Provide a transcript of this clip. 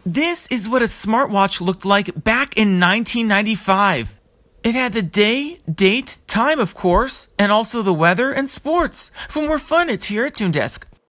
This is what a smartwatch looked like back in 1995. It had the day, date, time of course, and also the weather and sports. For more fun, it's here at Toon Desk.